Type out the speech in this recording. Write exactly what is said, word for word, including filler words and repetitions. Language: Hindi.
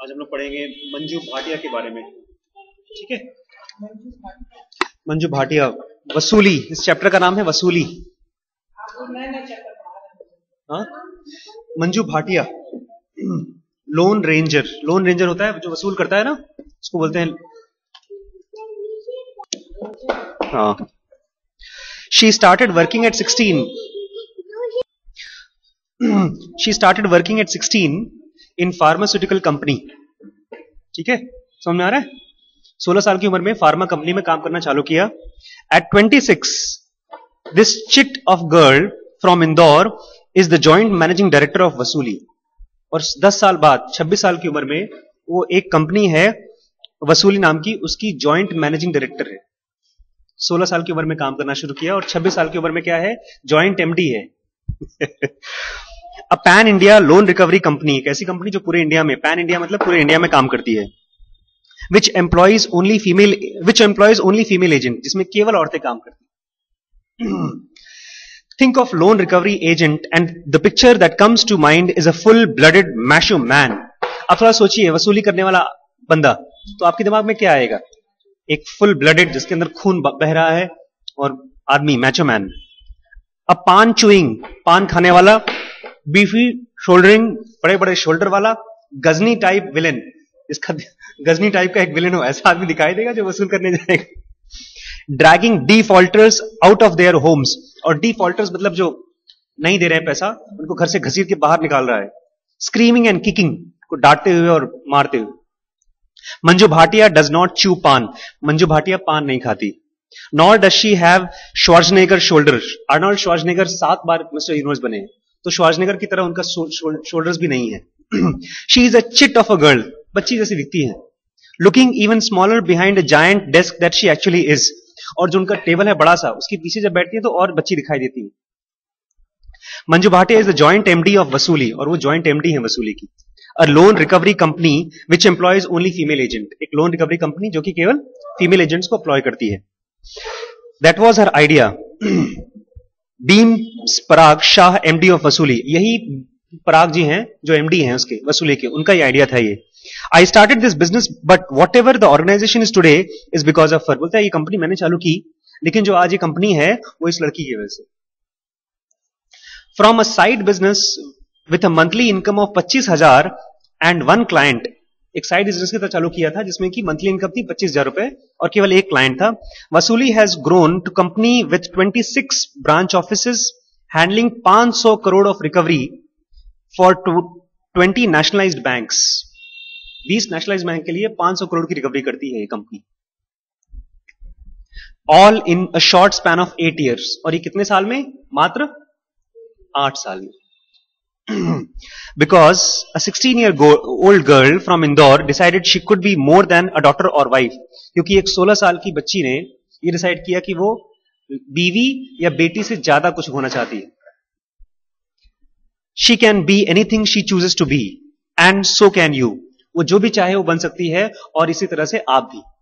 आज हम लोग पढ़ेंगे मंजू भाटिया के बारे में। ठीक है, मंजू भाटिया, वसूली, इस चैप्टर का नाम है वसूली। हाँ, Manju Bhatia, loan ranger. Loan ranger होता है जो वसूल करता है ना, उसको बोलते हैं। हाँ, she started working at sixteen she started working at sixteen in pharmaceutical company. ठीक है, समझ में आ रहा है? सोलह साल की उम्र में फार्मा कंपनी में काम करना चालू किया। At twenty six, this chit of girl from Indore is the joint managing director of Vasooli. और दस साल बाद, छब्बीस साल की उम्र में, वो एक कंपनी है वसूली नाम की, उसकी जॉइंट मैनेजिंग डायरेक्टर है। सोलह साल की उम्र में काम करना शुरू किया और छब्बीस साल की उम्र में क्या है? जॉइंट एमडी है। A pan India loan recovery company, एक ऐसी कंपनी जो पूरे इंडिया में, पैन इंडिया मतलब पूरे इंडिया में काम करती है। Which employs only female which employs only female agent, जिसमें केवल औरतें काम करती हैं। Think of loan recovery agent and the picture that comes to mind is a full blooded macho man. अब थोड़ा सोचिए, वसूली करने वाला बंदा, तो आपके दिमाग में क्या आएगा? एक फुल ब्लडेड, जिसके अंदर खून बह रहा है, और आदमी, मैचो मैन। अ पान चुइंग, पान खाने वाला, बीफी शोल्डरिंग, बड़े बड़े शोल्डर वाला, गजनी टाइप विलेन। इसका गजनी टाइप का एक विलेन हो, ऐसा आदमी दिखाई देगा जो वसूल करने जाएगा। Dragging defaulters out of their homes, और डिफॉल्टर्स मतलब जो नहीं दे रहे हैं पैसा, उनको घर से घसीट के बाहर निकाल रहा है। स्क्रीमिंग एंड किकिंग, को डांटते हुए और मारते हुए। Manju Bhatia does not chew paan, Manju Bhatia paan नहीं खाती। Nor does she have Schwarzenegger shoulders, Arnold Schwarzenegger सात बार मिस्टर यूनिवर्स बने, तो श्वार्ज़नेगर की तरह उनका शोल्डर्स भी नहीं है। She is a chit of a girl, बच्ची जैसी दिखती है। Looking even smaller behind a giant desk that she actually is, और जो उनका टेबल है बड़ा सा, उसके पीछे जब बैठती है तो और बच्ची दिखाई देती है। Manju Bhatia is the joint MD of Vasooli, और वो जॉइंट एमडी है वसूली की। A loan recovery company which employs only female agent, एक लोन रिकवरी कंपनी जो कि केवल फीमेल एजेंट्स को एम्प्लॉय करती है। That was her idea. बीम पराग शाह, एमडी ऑफ वसूली, यही पराग जी हैं जो एमडी हैं उसके वसूली के, उनका ही आइडिया था ये। I started this business but whatever the organisation is today is because of her. बोलता है ये कंपनी मैंने चालू की, लेकिन जो आज ये कंपनी है वो इस लड़की की वजह से। From a side business with a monthly income of पच्चीस हजार एंड वन क्लाइंट, एक साइड बिजनेस की तरह चालू किया था जिसमें की मंथली इनकम थी पच्चीस हजार रुपए और केवल एक क्लाइंट था। Vasooli has grown to company with twenty six branch offices handling पांच सौ crore of recovery for twenty nationalised banks. बीस नेशनलाइज्ड बैंक के लिए पांच सौ करोड़ की रिकवरी करती है ये company, all in a short span of eight years. और ये कितने साल में? मात्र आठ साल में। Because a sixteen year old girl from Indore decided she could be more than a daughter or wife, क्योंकि एक सोलह साल की बच्ची ने ये डिसाइड किया कि वो बीवी या बेटी से ज्यादा कुछ होना चाहती है। She can be anything she chooses to be and so can you, वो जो भी चाहे वो बन सकती है और इसी तरह से आप भी।